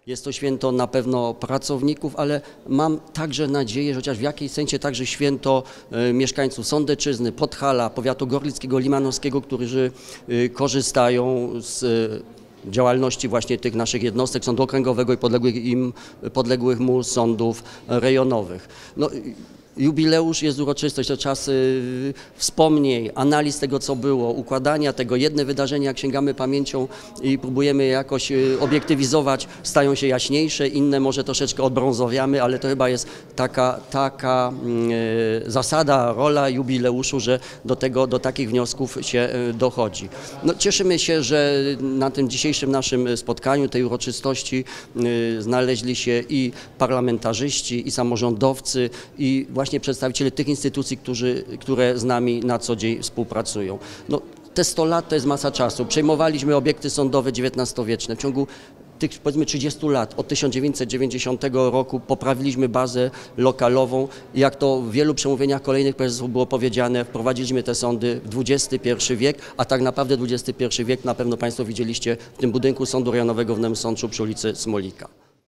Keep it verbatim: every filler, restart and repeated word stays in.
Jest to święto na pewno pracowników, ale mam także nadzieję, że chociaż w jakiejś sensie także święto y, mieszkańców Sądeczyzny, Podhala, powiatu gorlickiego, limanowskiego, którzy y, korzystają z y, działalności właśnie tych naszych jednostek sądu okręgowego i podległych im, podległych mu sądów rejonowych. No, Jubileusz jest uroczystość, to czas y, wspomnień, analiz tego, co było, układania tego. Jedne wydarzenia, jak sięgamy pamięcią i próbujemy je jakoś y, obiektywizować, stają się jaśniejsze, inne może troszeczkę odbrązowiamy, ale to chyba jest taka, taka y, zasada, rola jubileuszu, że do tego, do takich wniosków się y, dochodzi. No, cieszymy się, że na tym dzisiejszym naszym spotkaniu, tej uroczystości y, znaleźli się i parlamentarzyści, i samorządowcy, i właśnie właśnie przedstawiciele tych instytucji, którzy, które z nami na co dzień współpracują. No, te sto lat to jest masa czasu. Przejmowaliśmy obiekty sądowe dziewiętnastowieczne. W ciągu tych powiedzmy trzydziestu lat, od tysiąc dziewięćset dziewięćdziesiątego roku poprawiliśmy bazę lokalową. Jak to w wielu przemówieniach kolejnych prezesów było powiedziane, wprowadziliśmy te sądy w dwudziesty pierwszy wiek, a tak naprawdę dwudziesty pierwszy wiek na pewno Państwo widzieliście w tym budynku Sądu Rejonowego w Nowym Sączu przy ulicy Smolika.